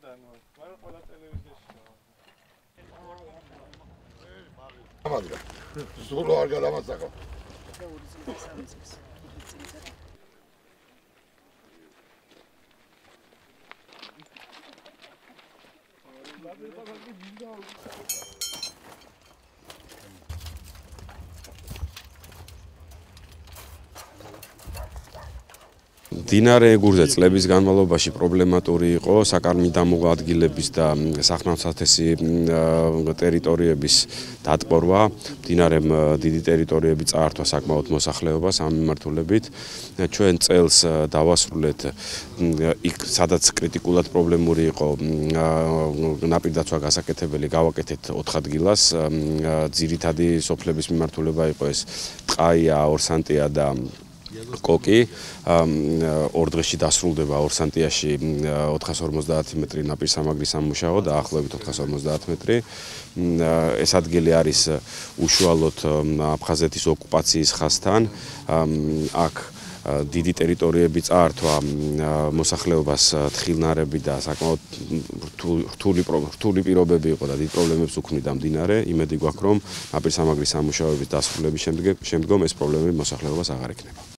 სულ არ გადამასაკო. მდინარე ეგურზე წლების განმავლობაში პრობლემატური იყო საკარმი დამუღო ადგილების და სახნავ-სათესი ტერიტორიების დატბორვა. მდინარემ დიდი ტერიტორიები წაართვა საკმაოდ მოსახლეობას ამ მიმართულებით. ჩვენ წელს დავასრულეთ იქ სადაც კრიტიკულად პრობლემური იყო ნაპირდაცვა გასაკეთებელი გავაკეთეთ 4 ადგილას. ძირითადი სოფლების მიმართულება იყო ეს ტყაია, ორსანტია და კოკი. 2 დღეში დასრულდება ორსანტიაში 450 მეტრი ნაპირსამაგრის სამუშაო და ახლობით 450 მეტრი. ეს ადგილი არის უშუალოდ აფხაზეთის ოკუპაციის ხაზთან. აქ დიდი ტერიტორიები წაართვა მოსახლეობას თხილნარები და საკმაოდ რთული პირობები იყო და დიდ პრობლემებს უქმნიდა მდინარე. იმედი გვაქვს, რომ ნაპირსამაგრის სამუშაოების დასრულების შემდგომ ეს პრობლემები მოსახლეობას აღარ ექნება.